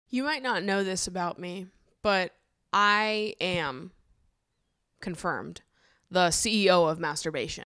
You might not know this about me, but I am confirmed the CEO of masturbation.